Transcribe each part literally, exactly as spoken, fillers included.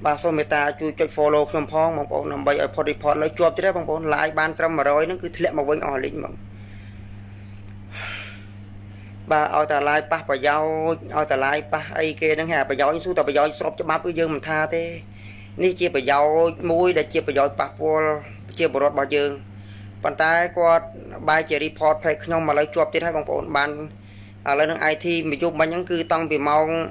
bà số người ta chui chui follow trong phong bằng bộ nằm bay ở pod report lấy chuột thế đấy bằng bộ lại ban trăm mà rồi nó cứ thiệt mà quên ở lính bằng bà ở tại lại pa bà giàu ở tại lại pa ai kia đang hà bà giàu số tao bà giàu shop cho bắp cái dương mình tha thế ní chia bà giàu muối để chia bà giàu pa pol chia bà rót bao dương bàn tay qua bài chỉ report phải không mà lấy chuột thế đấy bằng bộ ban ở lên ai thi mình chụp bao nhiêu cứ tăng bị mong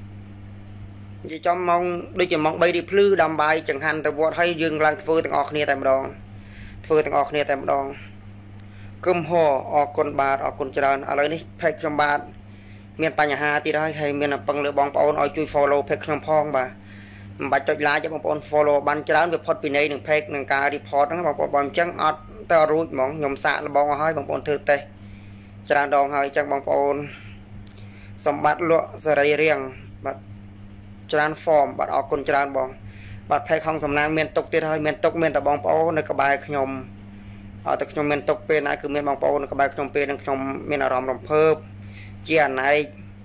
vì cho mong đôi chỉ mong bay đi phư đầm bài chẳng hạn từ vọt hay dừng lại phơi từng ọt nia tại một đòn phơi từng ọt nia tại một đòn cơm hồ ọt con bạt ọt con tròn ở đây phê trong bạt miền Tây nhà Hà thì đó hay miền bằng lửa bóng bóng ở chui follow phê trong phong bà bà cho lá cho bóng bóng follow ban tròn về pod pin này đừng phê đừng cả report nó bóng bóng trắng ọt tao rút mỏng nhom xạ là bóng hơi bóng bóng thực tế tròn đòn hơi chẳng bóng bóng xong bát lụa sợi riêng bát tràn form bát ở con tràn bong bát phê không sầm nang miền tộc tiệt hơi miền tộc miền tà bong bóng nơi cái bài nhom ở tại nhom miền tộc bên này cứ miền bong bóng nơi cái bài nhom bên nơi nhom miền Aram Ram Phơ chia này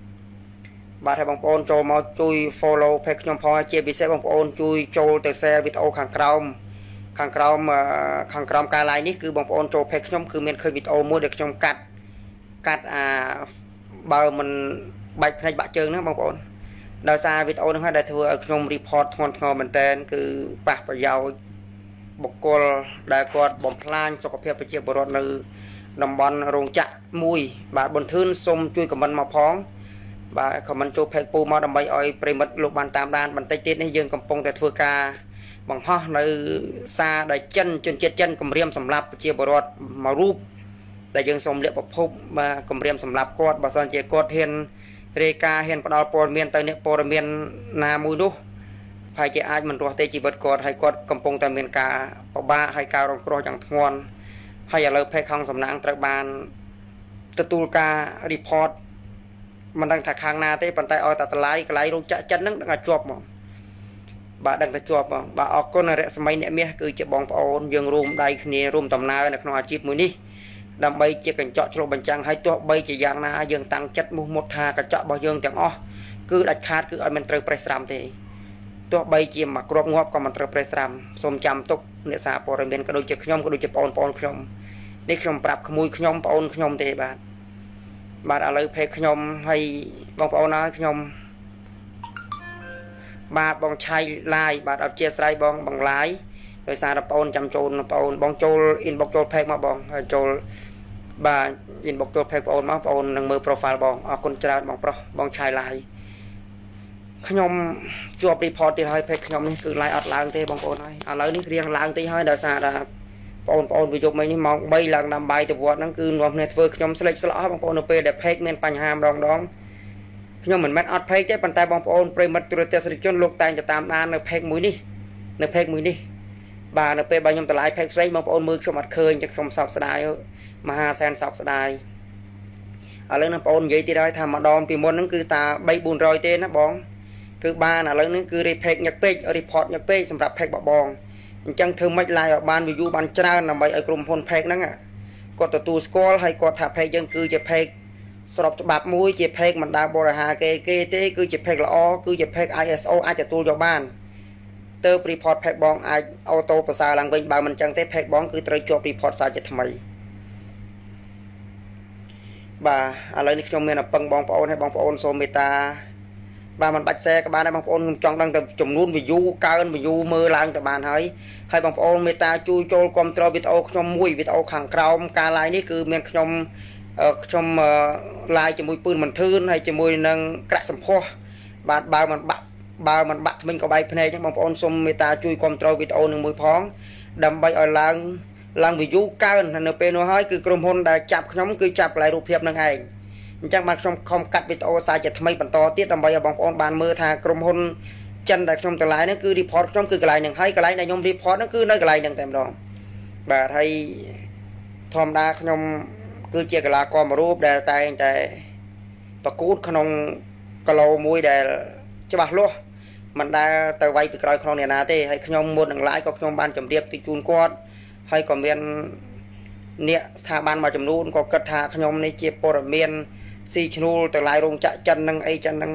bát hay bong bóng cho mau chui follow phê nhom phò chia bị xe bong bóng chui trôi từ xe video khang crom khang crom khang crom cài lại ní cứ bong bóng cho phê nhom cứ miền khơi video mua được trong cắt cắt à bao mình bạch này bạc trơn nữa bong bóng đào xa video nó đã thưa ở trong report ngon ngon mình tên cứ bạc và giàu bọc cồn đại quạt bom plan cho các phép phải chia bớt từ nằm bòn rồng chạ mùi và bồn thươn xôm chui cầm bắn màu phóng và cầm bắn chụp phép pu màu đầm bay oi premet lục bàn tam đan bàn tay tết này dương cầm pong tại thưa ca bằng ho nơi xa đại chân chân chết chân cầm riêng sầm lạp chia bớt màu rúp đại dương sông liệp bọc phúc và cầm riêng sầm lạp quạt bà son chia quạt hiền rê ca hiện bắt đầu pol miền tây nè pol miền nam mùi đúc phải chỉ ai mình rồi tây chỉ vật cột hay cột cầm pong tây miền ca bảo ba hay cao rong cro chẳng ngon hay là lời phê không sầm nang trai ban tự tu ca report mình đang thạc hàng na tây bàn tay oi tạt lái cái lái rong chạ chân nó đang chuột mà bà đang chuột mà bà ở con này sẽ mấy nè mía cứ chỉ bong ôn dương room đây nè room tầm na này nó chip mũi đi đâm bay chỉ cần chọn cho bình trang hay cho bay chỉ giang na dương tăng chất một một thà cả chọn bao dương chẳng o cứ đặt khát cứ ở mình trời presram thì cho bay chỉ mặc crop ngọc còn mình trời presram xôm chăm túc nệ xa bỏ rồi mình có đôi chiếc nhom có đôi chiếc pon pon nhom đi nhom prap mùi nhom pon nhom thì bạn bạn ở lời phê nhom hay bong pon nói nhom ba bong chai lai bạn ở chia sài bong bằng lái rồi xa đập ôn chăm trôn ôn bong trôn inbox trôn phê mà bong trôn bà inbox trôn phê ôn mà ôn nâng mơ profile bong ở con trai bong pro bong chai lại nhom chụp report thì hơi phê nhom này cứ lại ọt lang thế bong ôn này ở lấy ní riêng lang tí hơi đã xa đã ôn ôn ví dụ mấy ní mong bay lần nằm bài từ vọt nó cứ nộp net vừa nhom select slot bong ôn để phê men panh ham đong đong nhom mình mất ọt phê chứ bàn tay bong ôn premat restriction lục tay cho tam đan nó phê mũi đi nó phê mũi đi bà nó pe bao nhiêu tờ lại phép giấy mong ôn mưa trong mặt khơi chắc không sọc sài mà hà sen sọc sài ở lên nó ôn vậy thì đó tham mà đòn vì muốn nó cứ ta bay buồn rồi tên nó bóng cứ ba là lớn nó cứ đi phép nhật page ở report nhật page sầm rạp phép bỏ bong chẳng thương mấy lại ở ban ví dụ ban tra là bay ở cùng phone phép đó à có tờ tu school hay có thả phép dân cư chỉ phép sọp cho bạc mũi chỉ phép mình đã bỏ ra hà kê kê tế cứ chỉ phép là o cứ chỉ phép i s o ai cho tu cho ban tơ report phép bong ai autoภาษา langវិញបើមិនចឹងទេផេកបងគឺត្រូវជាប់ report សាជាថ្មីបាទឥឡូវនេះខ្ញុំមានអពឹងបងប្អូនឲ្យបងប្អូនសូមមេត្តាបាទមិនបាច់ share ក៏បានដែរបងប្អូនខ្ញុំចង់ដឹងតែចំនួន view កើន view មើលឡើងទៅបានហើយហើយបងប្អូនមេត្តាជួយចូលគ្រប់គ្រងវីដេអូខ្ញុំមួយវីដេអូខាងក្រោមការ live នេះគឺមានខ្ញុំខ្ញុំ live ជាមួយពឿនមិនធឿនហើយជាមួយនឹងក្រាក់សម្ផស្សបាទបើមិនបាក់បើមិនបាក់ថ្មិញក៏បាយភ្នែកចឹងបងប្អូនសូមមេត្តាជួយគ្រប់គ្រងវីដេអូនឹងមួយផងដើម្បីឲ្យឡើងឡើង view កើននៅពេលនោះហើយគឺក្រុមហ៊ុនដែលចាប់ខ្ញុំគឺចាប់កន្លែងរូបភាពនឹងឯងអញ្ចឹងបានខ្ញុំខំកាត់វីដេអូសាជាថ្មីបន្តទៀតដើម្បីឲ្យបងប្អូនបានមើលថាក្រុមហ៊ុនចិនដែលខ្ញុំទាំងឡាយហ្នឹងគឺ report ខ្ញុំគឺកន្លែងហ្នឹងហើយកន្លែងដែលខ្ញុំ report ហ្នឹងគឺនៅកន្លែងហ្នឹងតែម្ដងបាទហើយធម្មតាខ្ញុំគឺជាកីឡាករមួយរូបដែលតែងតែប្រកួតក្នុងគីឡូមួយដែលច្បាស់លាស់មិនដែលទៅវាយពីក្រោយក្នុងអ្នកណាទេហើយខ្ញុំមុននឹង live ក៏ខ្ញុំបានជម្រាបទីជូនគាត់ហើយក៏មានអ្នកស្ថាប័នមួយចំនួនក៏គិតថាខ្ញុំនេះជាព័ត៌មានស៊ីឈ្នួលទៅឡាយរោងចក្រចិននឹងអីចឹងហ្នឹងអ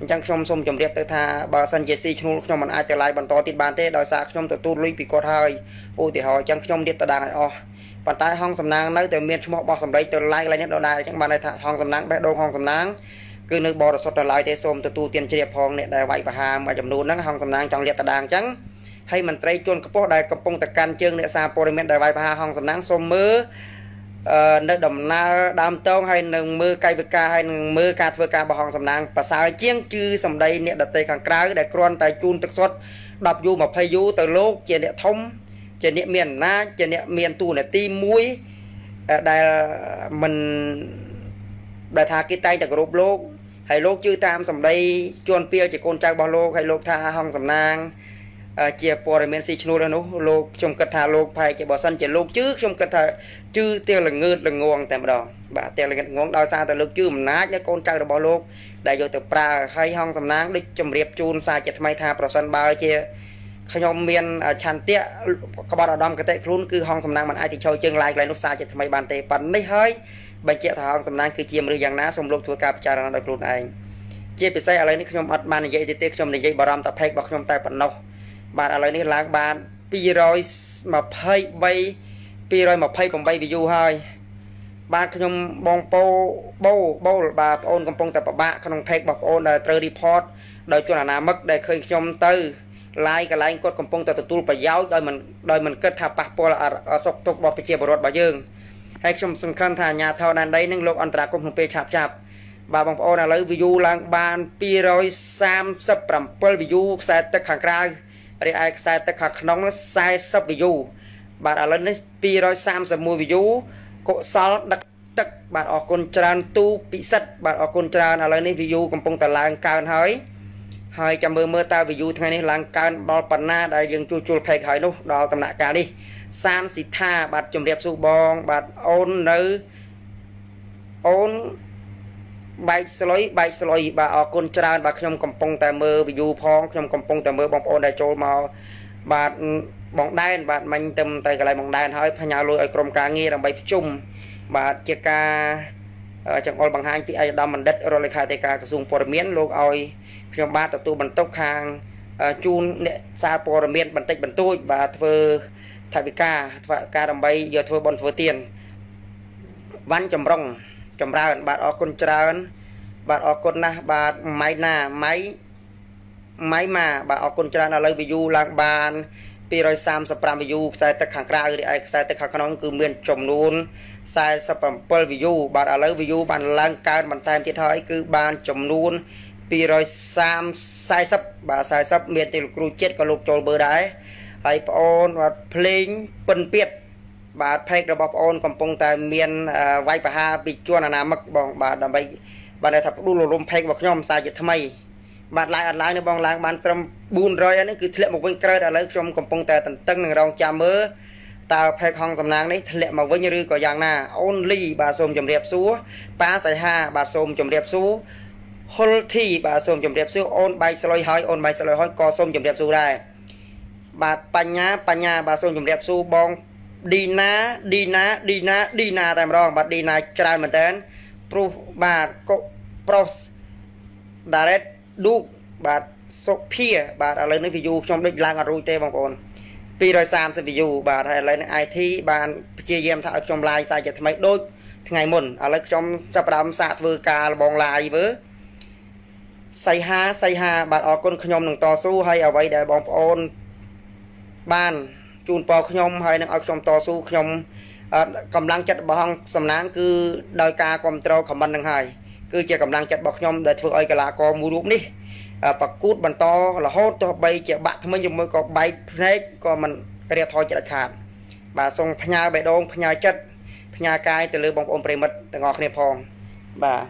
จังខ្ញុំសូមជម្រាបទៅថាបើសិនជាស៊ីឈ្នួលខ្ញុំមិនអាចទៅឡាយបន្តទៀតបានទេដោយសារខ្ញុំទទួលលុយពីគាត់ហើយឧទាហរណ៍ចឹងខ្ញុំរៀបតដាងឲ្យអស់ប៉ុន្តែហងសំណាងនៅតែមានឈ្មោះបោះសម្លេងទៅឡាយកន្លែងនេះដដែលចឹងបានន័យថាហងសំណាងបេះដូងហងសំណាងគឺនៅបរិសុទ្ធដល់ឡើយទេសូមទទួលទានជ្រាបផងអ្នកដែលវាយប្រហារមួយចំនួនហ្នឹងហងសំណាងចង់រៀបតដាងចឹងហើយមន្ត្រីជួនខ្ពស់ដែលកំពុងតែកាន់ជើងអ្នកសារព័ត៌មានដែលវាយប្រហារហងសំណាងសូមមើលនៅដំណើរដើមតងហើយនឹងមើលកាយវិការហើយនឹងមើលការធ្វើការរបស់ហងសំណាងប្រសើរជាងគឺសម្ដីអ្នកដតីខាងក្រៅដែលគ្រាន់តែជូនទឹកសុទ្ធដប់យូរยี่สิบយូរទៅលោកជាអ្នកធំជាអ្នកមានអំណាចជាអ្នកមានតួនាទីមួយដែលមិនដែលថាគេតែងតែគោរពលោកហើយលោកជឿតាមសម្ដីជួនពៀលជាកូនចៅរបស់លោកហើយលោកថាហងសំណាងជាព័ត៌មានស៊ីឈ្នួលនោះលោកខ្ញុំគិតថាលោកផែជាបើសិនជាលោកជឿខ្ញុំគិតថាជឿទាំងល្ងើតល្ងងតែម្ដងបាទទាំងល្ងើតល្ងងដោយសារតែលោកជឿអំណាចនៃកូនចៅរបស់លោកដែលយកទៅប្រើហើយហងសំណាងដូចជម្រាបជូនសារជាថ្មីថាប្រសិនបើជាខ្ញុំមានឆន្ទៈក្បត់អាដាមកតេខ្លួនគឺហងសំណាងមិនអាចទៅចូលជើងឡាយកន្លែងនោះសារជាថ្មីបានទេប៉ុន្តែនេះហើយបញ្ជាក់ថាហងសំណាងគឺជាមនុស្សយ៉ាងណាសូមលោកធ្វើការពិចារណាដោយខ្លួនឯងជាពិសេសឥឡូវនេះខ្ញុំអត់បាននិយាយទេទេខ្ញុំនិយាយបារម្ភតែផេករបស់ខ្ញុំតែប៉ុណ្ណោះបាទឥឡូវនេះឡើងបានពីរយยี่สิบสาม ពីរយยี่สิบแปด view ហើយបាទខ្ញុំបងពូបូបូលបាទបងអូនកំពុងតែពិបាកក្នុង page របស់បងអូនដែលត្រូវ report ដោយជនអនាមិកដែលឃើញខ្ញុំទៅ like កន្លែងគាត់កំពុងតែទទួលប្រយោជន៍ដោយមិនដោយមិនគិតថាប៉ះពាល់អសុខទុក្ខរបស់ប្រជាពលរដ្ឋរបស់យើងហើយខ្ញុំសង្ឃឹមថាអាជ្ញាធរដែនដីនឹងលោកអន្តរាគមន៍ក្នុងពេលឆាប់ឆាប់បាទបងប្អូនឥឡូវ view ឡើងបានពីរយសាមសិបប្រាំពីរ view ខ្សែទឹកខាងក្រៅរីឯខ្សែទឹកខាងក្នុងនោះសែសិប view បាទឥឡូវនេះពីរយសាមសិបមួយ view កុសលដឹកទឹកបាទអរគុណច្រើនទូពិសិដ្ឋបាទអរគុណច្រើនឥឡូវនេះ view កំពុងតែឡើងកើនហើយហើយចាំមើលមើលតើ view ថ្ងៃនេះឡើងកើនដល់ប៉ុណ្ណាដែលយើងជួសជុល page ហើយនោះដល់ដំណាក់កាលនេះសានសិដ្ឋាបាទជំរាបសួរបងបាទអូននៅអូនបែកស្លុយបែកស្លុយបាទអរគុណច្រើនបាទខ្ញុំកំពុងតែមើល view ផងខ្ញុំកំពុងតែមើលបងប្អូនដែលចូលមកបាទបងដែនបាទមិញទៅទៅកន្លែងបងដែនហើយផ្ញើលុយឲ្យក្រុមការងារដើម្បីប្រជុំបាទជាការចង្អុលបង្ហាញពីឯកឧត្តមបណ្ឌិតរដ្ឋលេខាធិការក្រសួងព័ត៌មានលោកឲ្យខ្ញុំបាទទទួលបន្ទុកខាងជូនអ្នកសារព័ត៌មានបន្តិចបន្តួចបាទធ្វើថវិកាធ្វើការដើម្បីយកធ្វើបន់ធ្វើទៀនវ៉ាន់ចម្រុងចម្រើនបាទអរគុណច្រើនបាទអរគុណណាស់បាទម៉ៃណាម៉ៃម៉ៃម៉ាបាទអរគុណច្រើនឥឡូវ view ឡើងបានពីរយសាមសិបប្រាំ view ខ្សែទឹកខាងក្រៅរីឯខ្សែទឹកខាងក្នុងគឺមានចំនួនសែសិបប្រាំពីរ view បាទឥឡូវ view បានឡើងកើនបន្ថែមទៀតហើយគឺបានចំនួនពីរយសាមសែសិបបាទសែសិបមានទីលោកគ្រូជាតិក៏លោកចូលមើលដែរហើយប្អូនបាទភ្លេងពិនពៀតបាទ page របស់ប្អូនកំពុងតែមានវាយប្រហារពីជួនអនាមិកបងបាទដើម្បីបាទថាផ្ដួលរលំ page របស់ខ្ញុំសារជាថ្មីបាទឡើងអត់ឡើងនៅបងឡើងបានត្រឹមបួនរយអានេះគឺធ្លាក់មកវិញក្រោយឥឡូវខ្ញុំកំពុងតែតន្ទឹងនឹងរងចាំមើលតើ page ហងសំណាងនេះធ្លាក់មកវិញឬក៏យ៉ាងណាអូនលីបាទសូមជម្រាបសួរប៉ាសៃហាបាទសូមជម្រាបសួរហុលធីបាទសូមជម្រាបសួរអូនបែកស្លុយហើយអូនបែកស្លុយហើយក៏សូមជម្រាបសួរដែរបាទបញ្ញាបញ្ញាបាទសូមជម្រាបសួរបងឌីណាឌីណាឌីណាឌីណាតែម្ដងបាទឌីណាច្រើនមែនតើព្រោះបាទកុប្រុសដារ៉េតឌូកបាទសុភាបាទឥឡូវនេះ view ខ្ញុំដូចឡើងអត់រួចទេបងប្អូនពីរយសាមសិប view បាទហើយឥឡូវនេះ ไอ ที បានព្យាយាមថាឲ្យខ្ញុំ live សាជាថ្មីដូចថ្ងៃមុនឥឡូវខ្ញុំចាប់ផ្ដើមសាកធ្វើការលបង live មើលសៃហាសៃហាបាទអរគុណខ្ញុំនឹងតស៊ូហើយអ្វីដែលបងប្អូនបានជូនពរខ្ញុំហើយនឹងឲ្យខ្ញុំតស៊ូខ្ញុំកម្លាំងចិត្តរបស់សំណាងគឺដោយការគ្រប់គ្រង comment នឹងហើយគឺជាកម្លាំងចិត្តរបស់ខ្ញុំដែលធ្វើឲ្យកីឡាករមួយរូបនេះប្រកួតបន្តរហូតទោះបីជាបាក់ថ្មិញជាមួយក៏បែកភ្នែកក៏មិនរៀបថយចិត្តខាតបាទសូមផ្ញើបេះដូងផ្ញើចិត្តផ្ញើកាយទៅលើបងប្អូនប្រិមិត្តទាំងអស់គ្នាផងបាទ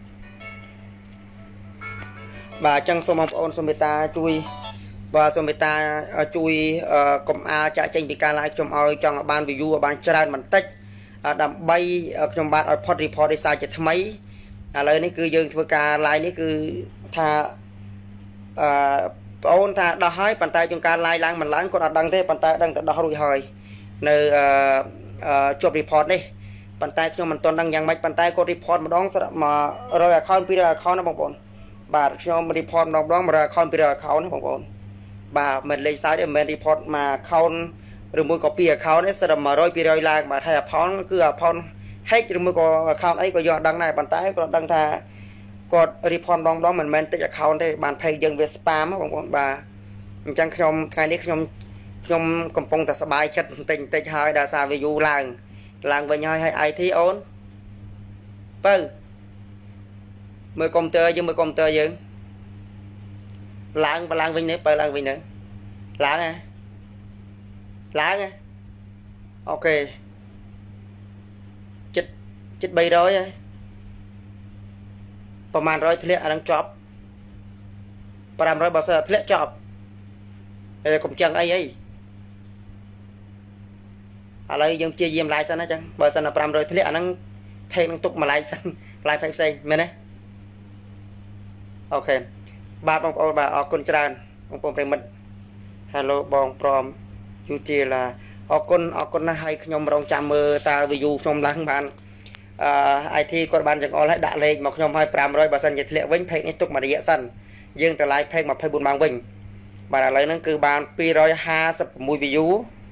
បាទអញ្ចឹងសូមបងប្អូនសូមមេត្តាជួយបាទសូមមេត្តាជួយកុំអាលចាក់ចេញពីការ live ខ្ញុំឲ្យចង់ឲ្យបាន view ឲ្យបានច្រើនបន្តិចដើម្បីខ្ញុំបាទឲ្យផុត report ឯសារជាថ្មីឥឡូវនេះគឺយើងធ្វើការ live នេះគឺថាអឺបងអូនថាដោះហើយប៉ុន្តែជួនកាល live ឡើងមិនឡើងគាត់អត់ដឹងទេប៉ុន្តែដឹងតែដោះរួចហើយនៅអឺជាប់ report នេះប៉ុន្តែខ្ញុំមិនទាន់ដឹងយ៉ាងម៉េចប៉ុន្តែគាត់ report ម្ដងមករយ account ពីរយ account ណាបងប្អូនបាទខ្ញុំរីផតម្ដងម្ដងមកខនពីរខោនណាបងប្អូនបាទមិនលេខសាយទេមិនរីផតមកខោនឬមួយក៏ពីរខោននេះសិតតែមួយរយពីរយឡើងបាទហើយអផនគឺអផនហេកឬមួយក៏ខោនអីក៏យកអត់ដឹងដែរប៉ុន្តែគាត់ដឹងថាគាត់រីផតម្ដងម្ដងមិនមែនតិចខោនទេបានផេកយើងវាស្ប៉ាមបងប្អូនបាទអញ្ចឹងខ្ញុំថ្ងៃនេះខ្ញុំខ្ញុំកំពុងតែសប្បាយចិត្តបន្តិចបន្តិចហើយដោយសារ view ឡើងឡើងវិញហើយហើយ i ที អូនបើមើលកុំព្យូទ័រយើងមើលកុំព្យូទ័រយើងឡើងបើឡើងវិញនេះបើឡើងវិញទៅឡើងហ៎ឡើងហ៎អូខេចិត្តចិត្តបីរយហើយប្រហែលរយធ្លាក់អានឹងចប់ប្រាំរយបើសិនធ្លាក់ចប់ហើយកុំចឹងអីអីឥឡូវយើងព្យាយាមឡាយសិនណាចឹងបើសិនតែប្រាំរយធ្លាក់អានឹងថេកនឹងទុកម្លាយសិនឡាយផ្សេងផ្សេងមែនទេអូខេបាទបងប្អូនបាទអរគុណច្រើនបងប្អូនប្រិមិត្ត Hello បងព្រមយូជាឡាអរគុណអរគុណណាស់ហើយខ្ញុំរងចាំមើលតើ view ខ្ញុំឡើងបានអឺ i ที គាត់បានចង្អុលឲ្យដាក់លេខមកខ្ញុំឲ្យប្រាំរយបើសិនជាធ្លាក់វិញផេកនេះទុកមួយរយៈសិនយើងទៅ live ផេកยี่สิบสี่ម៉ោងវិញបាទឥឡូវហ្នឹងគឺបានtwo hundred fifty-six វីយូ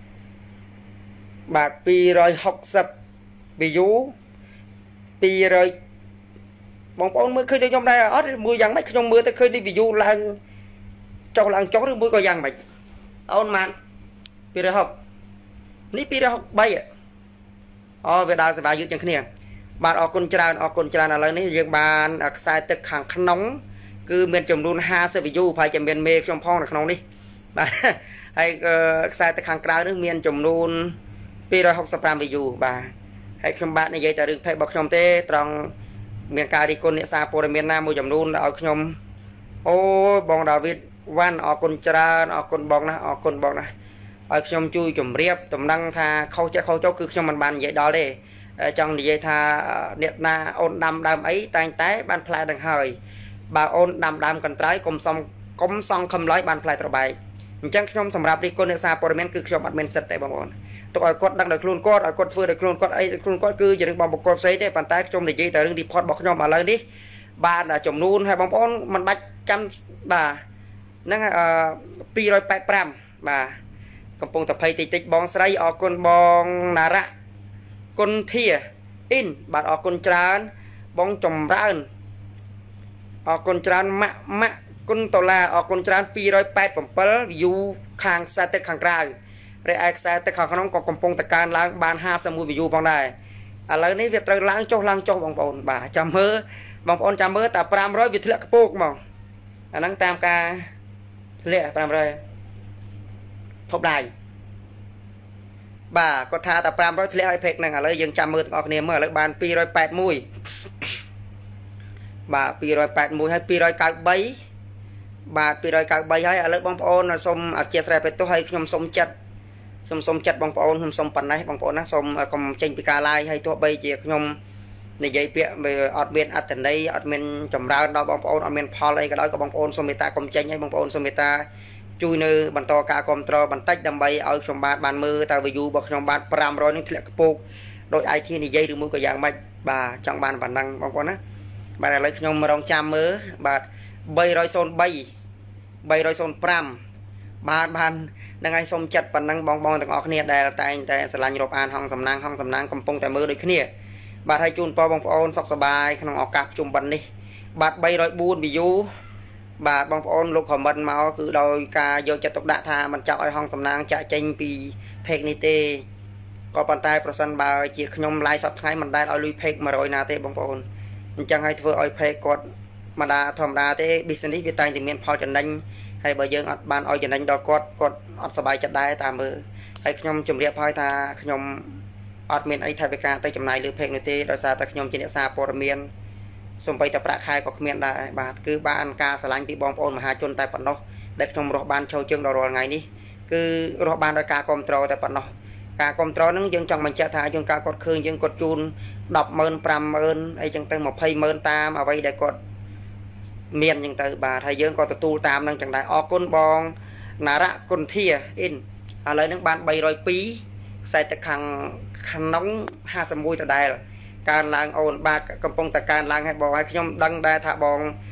បាទtwo hundred sixtyវីយូtwo hundredបងប្អូនមើលឃើញដូចខ្ញុំដែរអត់មួយយ៉ាងម៉េចខ្ញុំមើលទៅឃើញនេះ view ឡើងចុះឡើងចុះឬមួយក៏យ៉ាងម៉េចអូនម៉ានtwo hundred sixtyនេះtwo hundred sixty-threeអូវាដើរសេវាយឺតជាងគ្នាបាទអរគុណច្រើនអរគុណច្រើនឥឡូវនេះយើងបានខ្សែទឹកខាងក្នុងគឺមានចំនួនfiftyវីយូប្រហែលជាមានមេខ្ញុំផងនៅក្នុងនេះបាទហើយខ្សែទឹកខាងក្រៅនេះមានចំនួនtwo hundred sixty-fiveវីយូបាទហើយខ្ញុំបាទនិយាយតែរឿង page របស់ខ្ញុំទេត្រង់មានការរីកគុណអ្នកសារព័ត៌មានណាមួយចំនួនឲ្យខ្ញុំអូបងដាវីតវ៉ាន់អរគុណច្រើនអរគុណបងណាអរគុណបងណាឲ្យខ្ញុំជួយជម្រាបតំណឹងថាខុសចេះខុសចុះគឺខ្ញុំមិនបាននិយាយដល់ទេចង់និយាយថាអ្នកណាអូនដាំដើមអីតែងតែបានផ្លែដឹងហើយបើអូនដាំដើមកន្ត្រៃកុំសំកុំសងខំឡើយបានផ្លែត្របែកអញ្ចឹងខ្ញុំសម្រាប់រីកគុណអ្នកសារព័ត៌មានគឺខ្ញុំអត់មានសិទ្ធទេបងប្អូនទុកឲ្យគាត់ដឹងដោយខ្លួនគាត់ឲ្យគាត់ធ្វើដោយខ្លួនគាត់អីខ្លួនគាត់គឺជារឿងបងបកគាត់ផ្សេងទេប៉ុន្តែខ្ញុំនិយាយតែរឿង report របស់ខ្ញុំឥឡូវនេះបានចំនួនហើយបងប្អូនមិនបាច់ចាំបាទហ្នឹងអឺtwo hundred eighty-fiveបាទកំពុងតែភ័យតិចតិចបងស្រីអរគុណបងណារៈគុណធាអ៊ីនបាទអរគុណច្រើនបងចម្រើនអរគុណច្រើនម៉ាក់ម៉ាក់គុណដុល្លារអរគុណច្រើនtwo hundred eighty-seven វីយូខាងខ្សែទឹកខាងក្រៅរីឯខ្សែទឹកខាងក្នុងក៏កំពុងតែកើនឡើងបានfifty-oneវីយូផងដែរឥឡូវនេះវាត្រូវឡើងចុះឡើងចុះបងប្អូនបាទចាំមើលបងប្អូនចាំមើលតែfive hundredវាធ្លាក់ខ្ពស់ហ្មងអាហ្នឹងតាមការធ្លាក់five hundredធប់ដៃបាទគាត់ថាតែfive hundredធ្លាក់ឲ្យ page ហ្នឹងឥឡូវយើងចាំមើលទាំងអស់គ្នាមើលឥឡូវបានtwo hundred eighty-oneបាទtwo hundred eighty-oneហើយtwo hundred ninety-threeបាទtwo hundred ninety-threeហើយឥឡូវបងប្អូនសូមអធិស្ឋានទៅទោះឲ្យខ្ញុំសូមចិត្តខ្ញុំសូមចិត្តបងប្អូនខ្ញុំសូមប៉ុណ្ណេះបងប្អូនណាសូមកុំចេញពីការ live ហើយទោះបីជាខ្ញុំនិយាយពាក្យអត់មានអត្ថន័យអត់មានចម្រើនដល់បងប្អូនអត់មានផលអីក៏ដោយក៏បងប្អូនសូមមេត្តាកុំចេញឲ្យបងប្អូនសូមមេត្តាជួយនៅបន្តការគ្រប់គ្រងបន្តិចដើម្បីឲ្យខ្ញុំបាទបានមើលតើ view របស់ខ្ញុំបាទfive hundredនេះធ្លាក់ខ្ពស់ដោយ i ที និយាយឬមួយក៏យ៉ាងម៉េចបាទចង់បានប៉ុណ្ណឹងបងប្អូនណាបាទឥឡូវខ្ញុំរងចាំមើលបាទthree oh three three oh fiveបាទបាននឹងឲ្យសូមចិត្តប៉ុណ្ណឹងបងបងទាំងអស់គ្នាដែលតែងតែស្រឡាញ់រាប់អានហងសំណាងហងសំណាងកំពុងតែមើលដូចគ្នាបាទឲ្យជូនពរបងប្អូនសុខសប្បាយក្នុងឱកាសប្រជុំបិណ្ឌនេះបាទthree oh fourវីយូបាទបងប្អូនលោកខមមិនមកគឺដោយការយកចិត្តទុកដាក់ថាមិនចង់ឲ្យហងសំណាងចាក់ចេញពី page នេះទេក៏ប៉ុន្តែប្រសិនបើជាខ្ញុំ live សប្តាហ៍ថ្ងៃមិនដែលឲ្យលុយ page one hundredណាទេបងប្អូនអញ្ចឹងឲ្យធ្វើឲ្យ page គាត់មិនដាធម្មតាទេ business វាតែងតែមានផលចំណេញហើយបើយើងអត់បានឲ្យចំណេញដល់គាត់គាត់អត់សប្បាយចិត្តដែរតាមមើលហើយខ្ញុំជម្រាបឲ្យថាខ្ញុំអត់មានអីថវិកាទៅចំណាយលើ page នោះទេដោយសារតែខ្ញុំជាអ្នកសារព័ត៌មានសំបីតែប្រាក់ខែក៏គ្មានដែរបាទគឺបានការស្រឡាញ់ពីបងប្អូនមហាជនតែប៉ុណ្ណោះដែលខ្ញុំរស់បានចូលជើងដល់រាល់ថ្ងៃនេះគឺរស់បានដោយការគ្រប់គ្រងតែប៉ុណ្ណោះការគ្រប់គ្រងហ្នឹងយើងចង់បញ្ជាក់ថាយើងការគាត់ឃើញយើងគាត់ជូនtenម៉ឺនfiveម៉ឺនអីចឹងទៅtwentyម៉ឺនតាមអ្វីដែលគាត់មានចឹងទៅបាទហើយយើងក៏ទទួលតាមនឹងចឹងដែរអរគុណបងណារៈគុណធាអ៊ីនឥឡូវហ្នឹងបានthree oh twoខ្សែទឹកខាងក្នុងfifty-oneដដែលកើនឡើងអូនបាទកំពុងតែកើនឡើងឲ្យបងឲ្យខ្ញុំដឹងដែរថាបង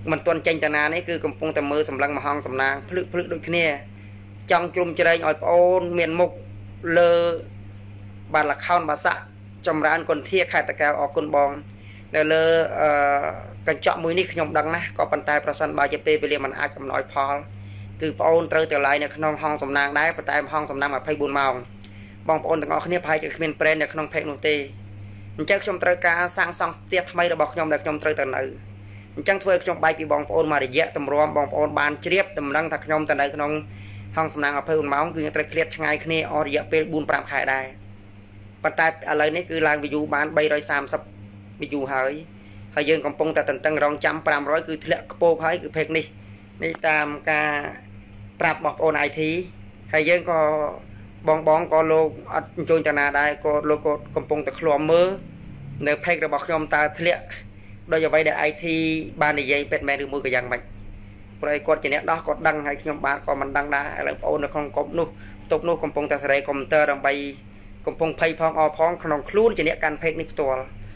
มันตอนเจนตนานี่คือกำปงแต่มือสำลังมาห้องสำนางพลึกพลึกโดยเนี่ยจังจุ่มเจริญอ่อยโอนเมียนมุกเลอบาลักข้าวบาสะจำร้านคนเที่ยขายตะแกวออกคนบองเลเลกันเจาะมือนี่ขยมดังนะก็ปันตายประสันบาเจเปไปเรียมันอาจกำน้อยพอคือโอนเตอร์เตอร์ไลน์ในขนมห้องสำนางได้ปันตายห้องสำนางมาไพ่บุญเมาบองโอนต่างออกเนี่ยไพ่จะเป็นเปรนในขนมเพกโนเต้มันจะชมเตอร์การสร้างสองเตี้ยทำไมเราบอกขยมแต่ขยมเตอร์แต่ไหนจังเพื่อขยมใบปีบองโอนมาได้เยอะตำรวจบองโอนบานเชียบตำลังถักขยมแต่ไหนขนมห้องสำนักอภัยอุ่นเมาคือยังตะเครียดง่ายขึ้นอริยะเป็นบุญปรามขายได้ปัจจัยอะไรนี่คือลางวิจูบานใบรอยสามสับวิจูหายหายยืนกำปงแต่ตันตังรองจำปรามร้อยคือทะเลกโปพายคือเพกนี่ในตามการปรับบอกโอนไอทีหายยืนก็บองบองก็โลอัดโจนจนาได้ก็โลก็กำปงแต่คลอมมือเนื้อเพกระบอกยอมตาทะเลโดยจะไปได้ไอทีบานในยัยเป็นแม่หรือมือก็ยังไม่ปล่อยกดอย่างนี้đóกดดังให้ขยมบาทก็มันดังได้อะไรโอนในของกบนู้ตกนู้กำปงแต่ใส่คอมพิวเตอร์ลงไปกำปงไพ่พองอพองขนมคลุ้นอย่างนี้การเพกนิตัว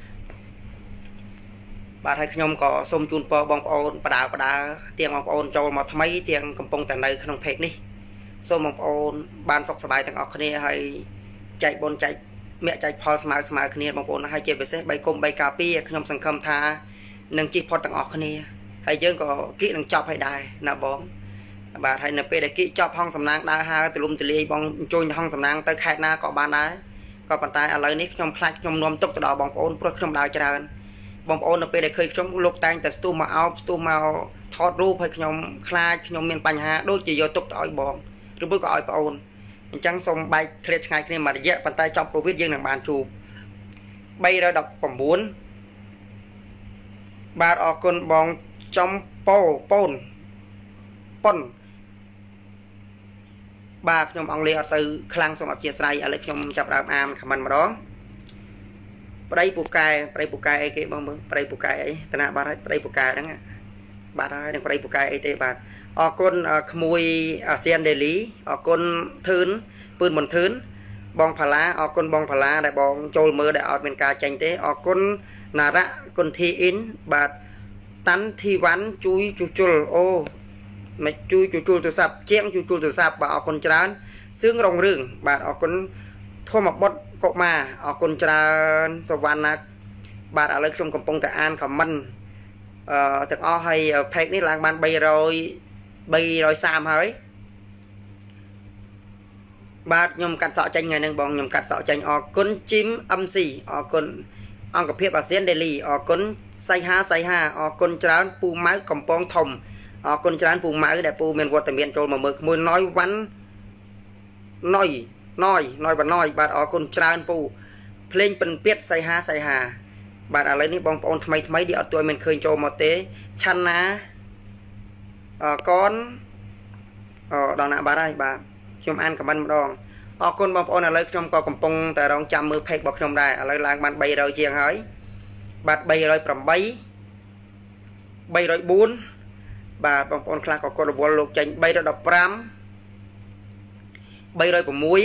บาทให้ขยมก็สมจูนปอบองโอนประดาประดาเตียงบองโอนโจมมาทำไมเตียงกำปงแต่ในขนมเพกนี่สมบองโอนบานสกสบายต่างออกคนนี้ให้ใจบนใจเมียใจพอสมาร์สมาร์คนนี้บองโอนให้เจ็บไปเสใบกลมใบกาปีขยมสังคมทาหนึ่งจีพอต่างออกคนนี้ให้ยังก็กี้นังจอบให้ได้นะบองบาทให้เนเปได้กี้จอบห้องสำนักได้ฮะตะลุมตะลีบองโจนห้องสำนักเตยแค่หน้าเกาะบานได้ก็ปัจจัยอะไรนี้ขยมพลายขยมนวมตกตะดอบองโอนเพื่อขยมดาวจราบองโอนเนเปได้เคยขยมลูกแตงแต่สตูมาเอาสตูมาทอดรูปให้ขยมคลายขยมเมียนปัญหาโดยจีโยตกตะอ้อยบองหรือเพื่อก็อ้อยโอนจังส่งใบเคลียร์ไงเคลียร์มาเยอะปัจจัยจอบโควิดยังหนังบานจูใบระดับผมบุญบาทออกคนบองจอมโป้ปนปนบาขยมองเลียซื้อคลังสมบัติเจียไซอะไรขยมจับดามอามขมันมาด้ไปได้ปูกายไปปูกายไอ้เก็บบ้างมึงไปปูกายไอ้ตนาบาทไปปูกายนั่งอ่ะบาทอะไรนั่งไปปูกายไอ้เตะบาทออกคนขโมยอาเซียนเดลีออกคนทืนปืนบนทืนบองพลาออกคนบองพลาได้บองโจลมือได้ออกเป็นกาจังเตะออกคนนาระคนทีอินบาทตันที่วันจุยจุจุลโอไม่จุยจุจุลตัวสับเจียงจุจุลตัวสับบาออกคนจานซึ่งรงเรื่องบาออกคนทั่วมาบดกบมาออกคนจานสวรรค์นะบาอะไรชมกำปงแต่อ่านคำมันเอ่อแต่อ้อให้เพลงนี้หลังบานใบรอยใบรอยสามเฮ้ยบายมกัดเสาะจังไงนึงบองยมกัดเสาะจังออกคนจิ้มอัมซีออกคนออกกับเพียบอาเซียนเดลีออกคนไซฮาไซฮาออกคนจานปูไม้กำปองทมออกคนจานปูไม้แต่ปูเมียนวัวแต่เมียนโจมมาเมื่อขโมยน้อยวันน้อยน้อยน้อยบันน้อยบาดออกคนจานปูเพลงเป็นเปียดไซฮาไซฮาบาดอะไรนี่บองปอนทำไมทำไมเดี๋ยวตัวมันเคยโจมมาเตะชันนะออกก้อนออกดอกหน้าบาได้บาชมอันกับมันมาดองออกคนบางปอนอะไรชมก็กำปงแต่รองจำมือเพกบอกชมได้อะไรลางมันใบเราเชียงเฮ้ยบาดใบรอยปรำใบใบรอยบุญบาดบางคนคลาก็กระบวนลูกจังใบรอยดอกปรำใบรอยปมุ้ย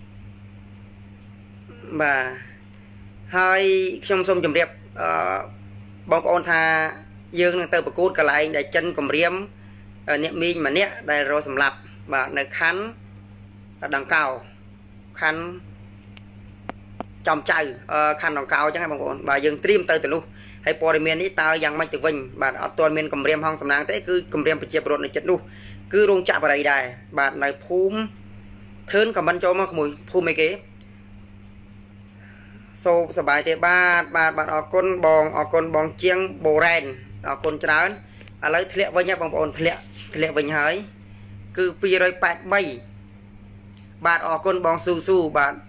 บาให้ชมชมจำเรียบบางคนทายืนนั่งเตอประกูดกระไรได้จันกลมเรียมเนี่ยมีมาเนี่ยได้รอสำหรับบาดในคันดังเก่าคันจอมใจคันดังเก่าจังไงบางคนบาดยืนเตรียมเตอแต่ลูกให้ปอริเมียนนี้ตายังไม่ถึงวิ่งบาดเอาตัวเมียนกลมเรียมห้องสำนักแต่คือกลมเรียมไปเจ็บรถในจัดลูกคือโรงจับอะไรได้บาดในภูมิเทินกับมันโจมาขโมยภูมิไม่เก๋โซสบายเตะบาดบาดบาดออกก้นบองออกก้นบองเจียงโบแรนออกก้นจานอะไรทะเลวันนี้บางคนทะเลทะเลวันหายคือปีร้อยแปดใบบาดออกก้นบองสู้สู้บาด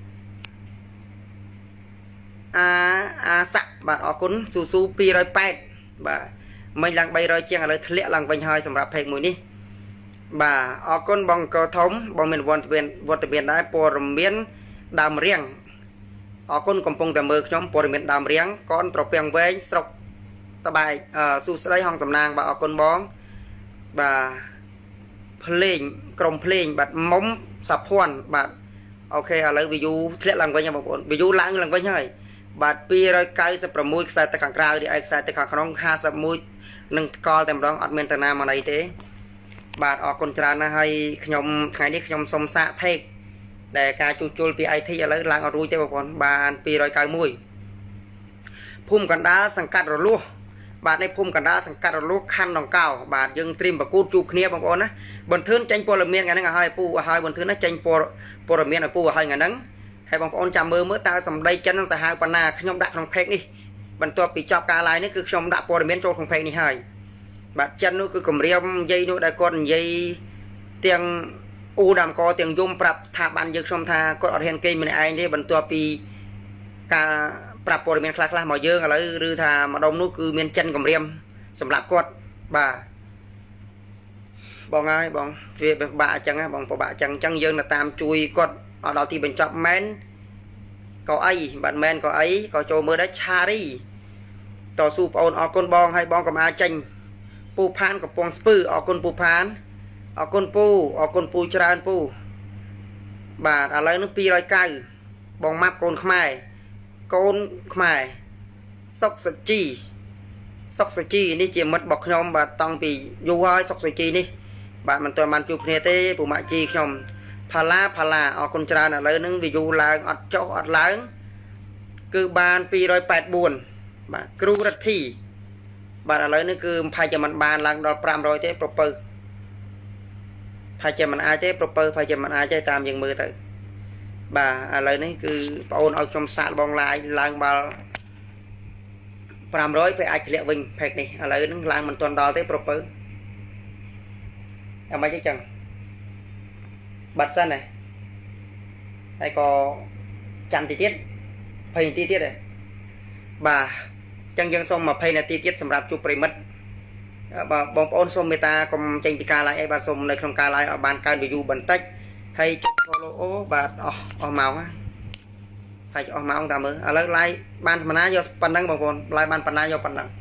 อาอาสักบาดออกก้นสู้สู้ปีร้อยแปดบาดไม่หลังใบร้อยเจียงอะไรทะเลหลังวันหายสำหรับเพลงมือนี้บาดออกก้นบองกระทมบองเป็นวันเวียนวันเวียนได้ปวดเมียนดามเรียงออกคนกำปงแต่มือขยมปริเมตดามเรียงก้อนตรเปียงเวงสกตะไบสู้สไลห้องสำนางบาออกคนบ้องบาเพลงกรมเพลงบัดม้มสับพวนบาดโอเคอะไรวิวเทเลหลังไว้ยังบางคนวิวล้างหลังไว้ยังไงบาดปีไรไกลสับประมุยใส่ตะขังกลางดิไอใส่ตะขังขนมห้าสับมุยនឹងកលតែម្ដងអត់មានតាណាមកអីទេបាទអរគុណច្រើនណាស់ហើយខ្ញុំថ្ងៃនេះខ្ញុំសុំសាកផេកដែលការជួសជុលពី ไอ ที ឥឡូវឡើងអត់រួចទេបងប្អូនបានពីរយ九មួយភូមិកណ្ដាលសង្កាត់រលួសបាទในភូមិកណ្ដាលសង្កាត់រលួសខណ្ឌដង្កោបាទយើងត្រៀមប្រកួតជួបគ្នាបងប្អូនណាបន្ទឿនចេញព័ត៌មានថ្ងៃហ្នឹងឲ្យពូឲ្យបន្ទឿនណាចេញព័ត៌ព័ត៌មានឲ្យពូឲ្យថ្ងៃហ្នឹងហើយបងប្អូនចាំមើលមើលតើសម្ដីចិននឹងសាហាវប៉ុណ្ណាខ្ញុំដាក់ក្នុងផេកនេះបន្ទាប់ពីចប់ការ live នេះគឺខ្ញុំដាក់ព័ត៌មានចូលក្នុងផេកនេះហើយបាទចិននោះគឺគម្រាមនិយាយនោះដែលគាត់និយាយទាំងអ៊ូដាមកទាំងយំប្រាប់ស្ថាប័នយើងខ្ញុំថាគាត់អត់ហ៊ានគេម្នាក់ឯងទេបន្ទាប់ពីការប្រាប់ព័ត៌មានខ្លះៗមកយើងឥឡូវឬថាម្ដុំនោះគឺមានចិនគម្រាមសម្រាប់គាត់បាទបងហើយបងវាពិបាកអញ្ចឹងណាបងពិបាកអញ្ចឹងអញ្ចឹងយើងទៅតាមជួយគាត់ឲ្យដល់ទីបញ្ចប់មែនក៏អីបាទមែនក៏អីក៏ចូលមើលដែរឆារីតស៊ូបងអូនអរគុណបងហើយបងកំអាចេញពូផានកំពង់ស្ពឺអរគុណពូផានអរគុណពូអរគុណពូច្រើនពូបាទឥឡូវនេះពីរយ九បងម៉ាប់កូនខ្មែរកូនខ្មែរសុកសុជីសុកសុជីនេះជាមិត្តរបស់ខ្ញុំបាទតាំងពីយូរហើយសុកសុជីនេះបាទមិនទាន់បានជួបគ្នាទេពូម៉ាក់ជីខ្ញុំផាឡាផាឡាអរគុណច្រើនឥឡូវហ្នឹងវាយូរឡើងអត់ចុះអត់ឡើងគឺបានពីរយ八បួនបាទគ្រូរដ្ឋីបាទឥឡូវនេះគឺផាយជាមិនបានឡើងដល់ប្រាំរយទេប្រពៅផាយជាមិនអាចទេប្រពៅផាយជាមិនអាចទេតាមយើងមើលទៅបាទឥឡូវនេះគឺបងអូនឲ្យខ្ញុំសាកបងឡាយឡើងដល់ប្រាំរយពេលអាចធ្លាក់វិញផេកនេះឥឡូវហ្នឹងឡើងមិនទាន់ដល់ទេប្រពៅអាម៉េចទេចឹងបាត់សិនហ៎ហើយក៏ចាំតិចទៀត20នាទីទៀតហ៎បាទចឹងយើងសូម20នាទីទៀតសម្រាប់ជួបប្រិមិត្តបាទបងប្អូនសូមមេត្តាកុំចេញពីការ live អីបាទសូមនៅក្នុងការ live ឲ្យបានកើន view បន្តិចហើយចុច follow អូបាទអស់អស់ម៉ោងហើយអស់ម៉ោងតាមមើលឥឡូវ live បានប៉ុណ្ណាយកប៉ុណ្ណឹងបងប្អូន live បានប៉ុណ្ណាយកប៉ុណ្ណឹង